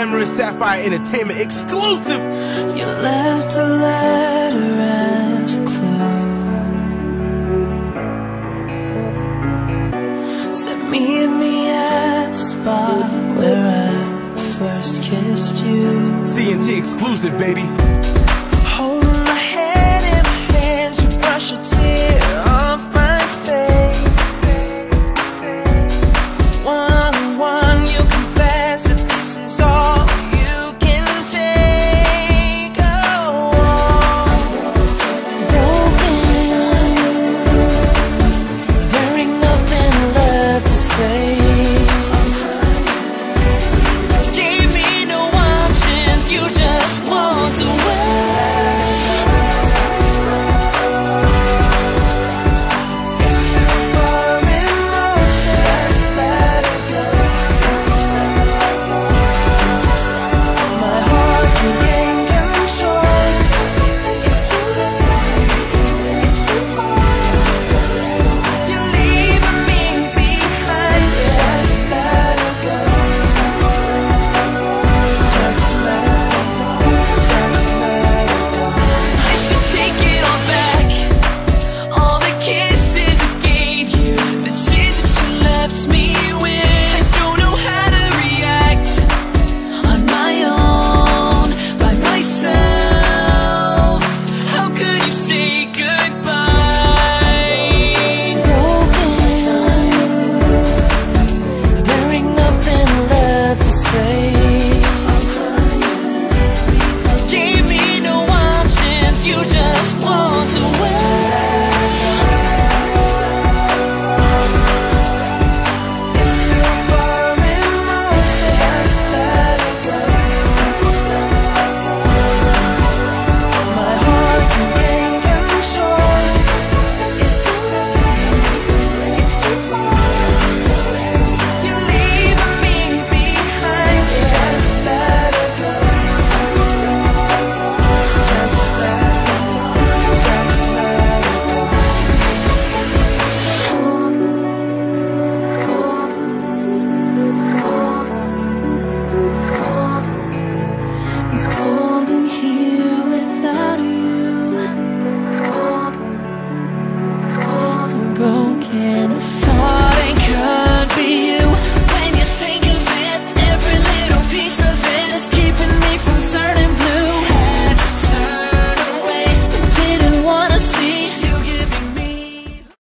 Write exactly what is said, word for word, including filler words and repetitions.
Emerald Sapphire Entertainment exclusive. You left a letter as a clue. Said meet me at the spot where I first kissed you. C N T exclusive, baby. Holding my head in my hands, you brush a tear off my face. One on one, you confess that this is all you can take. Oh, broken, there ain't nothing left to say. Gave me no options, you just walked away. It's cold.